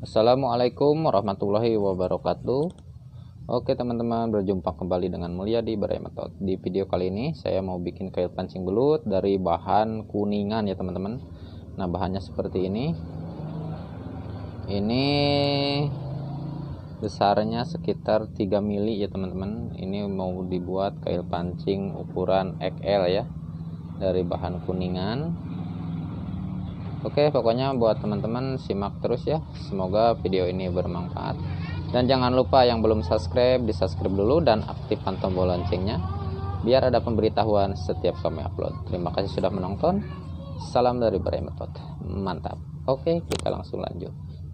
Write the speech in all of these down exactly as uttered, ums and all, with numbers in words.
Assalamualaikum warahmatullahi wabarakatuh. Oke teman-teman, berjumpa kembali dengan Mulyadi Barai Method. Di video kali ini saya mau bikin kail pancing belut dari bahan kuningan ya teman-teman. Nah bahannya seperti ini. Ini besarnya sekitar tiga mili ya teman-teman. Ini mau dibuat kail pancing ukuran X L ya, dari bahan kuningan. Oke, pokoknya buat teman-teman simak terus ya. Semoga video ini bermanfaat. Dan jangan lupa yang belum subscribe, di subscribe dulu dan aktifkan tombol loncengnya biar ada pemberitahuan setiap kami upload. Terima kasih sudah menonton. Salam dari Barai Method. Mantap. Oke, kita langsung lanjut.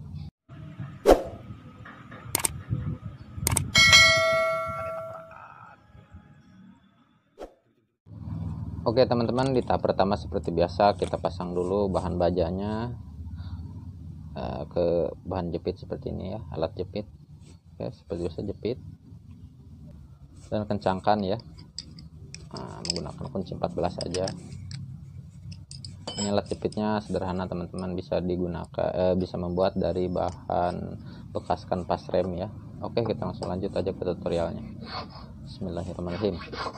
Oke teman-teman, di tahap pertama seperti biasa kita pasang dulu bahan bajanya uh, ke bahan jepit seperti ini ya, alat jepit. Oke, seperti biasa jepit dan kencangkan ya, nah, menggunakan kunci empat belas saja. Ini alat jepitnya sederhana teman-teman, bisa digunakan eh, bisa membuat dari bahan bekas kanvas rem ya. Oke, kita langsung lanjut aja ke tutorialnya. Bismillahirrahmanirrahim.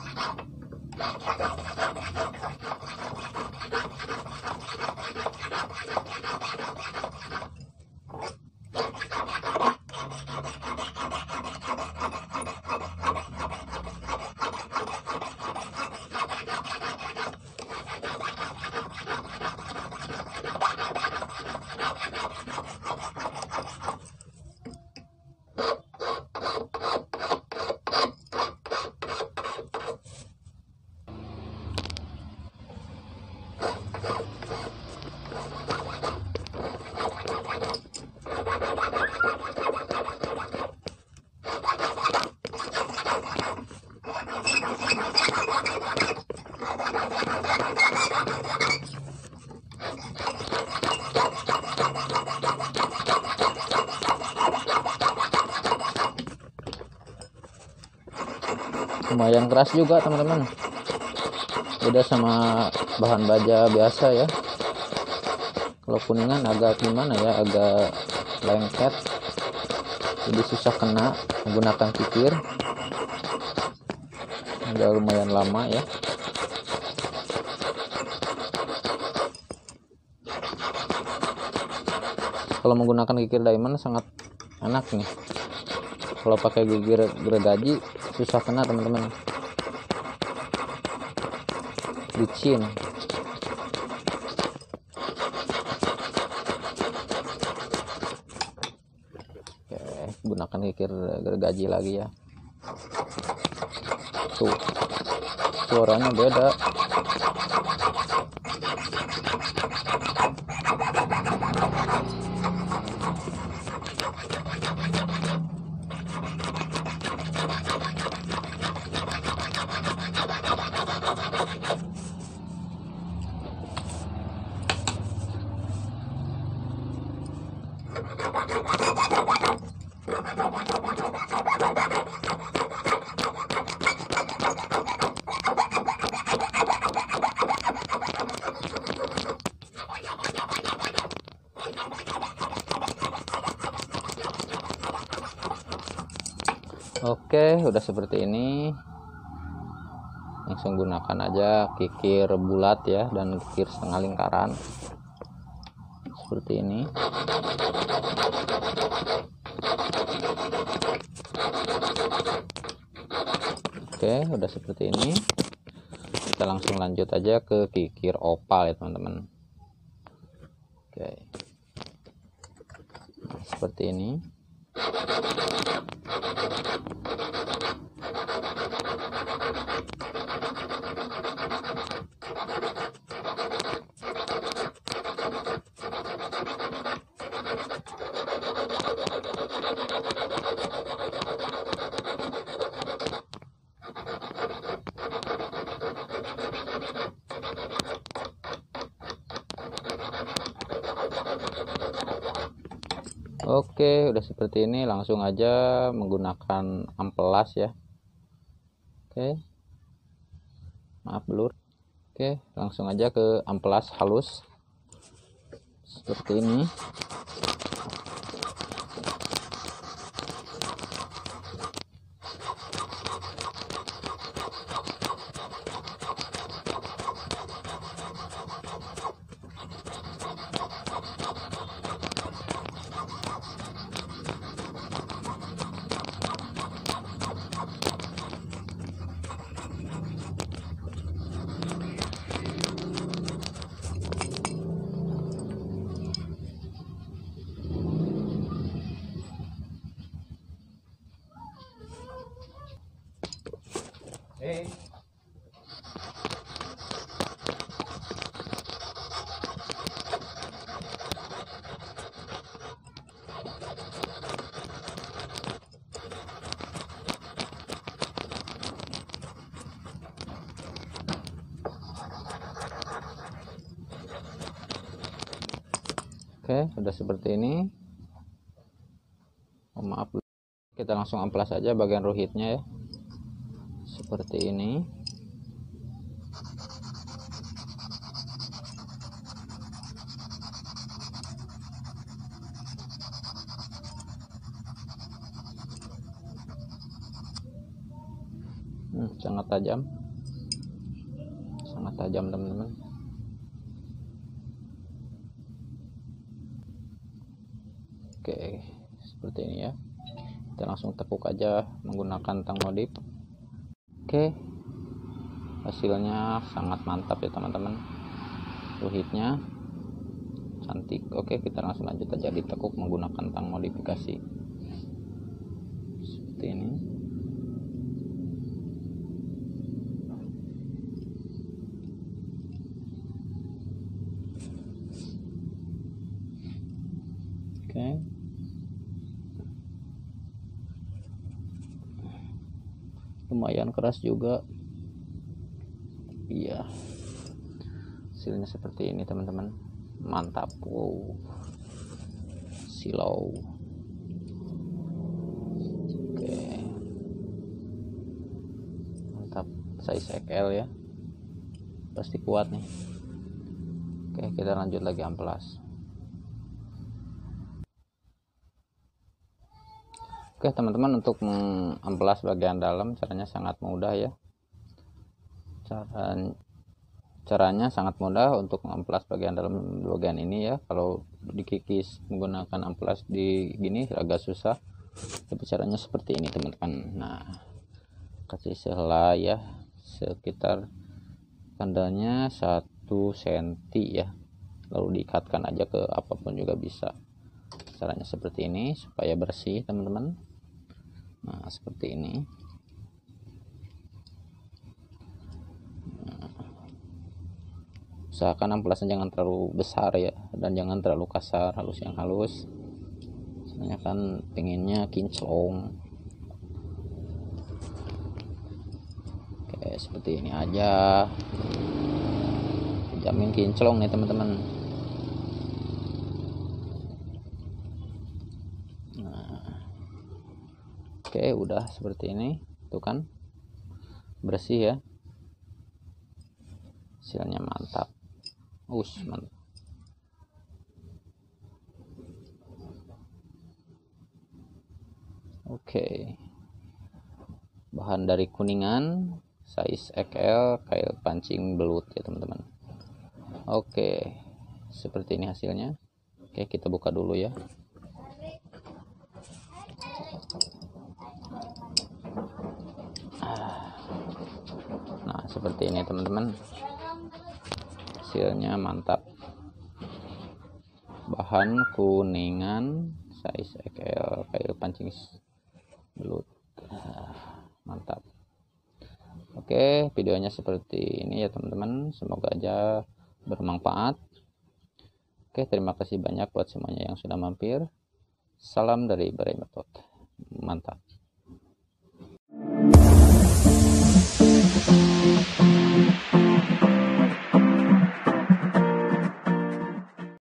Lumayan keras juga teman-teman, beda sama bahan baja biasa ya. Kalau kuningan agak gimana ya, agak lengket, jadi susah kena menggunakan kikir, agak lumayan lama ya. Kalau menggunakan kikir diamond sangat enak nih. Kalau pakai gigir gergaji susah kena teman-teman, licin. Oke, gunakan kikir gergaji lagi ya. Tuh, suaranya beda. Oke, udah seperti ini. Langsung gunakan aja kikir bulat ya, dan kikir setengah lingkaran seperti ini. Oke, udah seperti ini. Kita langsung lanjut aja ke kikir opal ya teman-teman. Oke, nah, seperti ini. Oke, udah seperti ini, langsung aja menggunakan amplas ya. Oke, maaf blur. Oke, langsung aja ke amplas halus seperti ini. Oke, sudah seperti ini. Oh, maaf, kita langsung amplas saja bagian ruhitnya ya, seperti ini. Hmm, sangat tajam, sangat tajam teman-teman. Oke, seperti ini ya. Kita langsung tekuk aja menggunakan tang modif. Oke, hasilnya sangat mantap ya teman-teman. Ruhitnya cantik. Oke, kita langsung lanjut aja ditekuk menggunakan tang modifikasi seperti ini. Oke, lumayan keras juga. Iya, hasilnya seperti ini teman-teman. Mantap. Wow, silau. Oke, mantap. Size X L ya, pasti kuat nih. Oke, kita lanjut lagi amplas. Oke teman-teman, untuk mengamplas bagian dalam caranya sangat mudah ya. Cara caranya sangat mudah untuk mengamplas bagian dalam bagian ini ya. Kalau dikikis menggunakan amplas di gini agak susah, tapi caranya seperti ini teman-teman. Nah, kasih sela ya sekitar kandanya satu senti ya, lalu diikatkan aja ke apapun juga bisa. Caranya seperti ini supaya bersih teman-teman. Nah, seperti ini. Nah, usahakan amplasnya jangan terlalu besar ya, dan jangan terlalu kasar, halus yang halus. Soalnya kan pengennya kinclong. Oke, seperti ini aja. Jamin kinclong nih teman-teman. Oke, udah seperti ini tuh kan, bersih ya, hasilnya mantap. Us mantap. Oke, bahan dari Kuningan, size X L, kail pancing belut ya teman-teman. Oke, seperti ini hasilnya. Oke, kita buka dulu ya. Nah, seperti ini teman-teman, hasilnya mantap. Bahan Kuningan, size X L, kail pancing belut. Mantap. Oke, videonya seperti ini ya teman-teman, semoga aja bermanfaat. Oke, terima kasih banyak buat semuanya yang sudah mampir. Salam dari Barai Method. Mantap.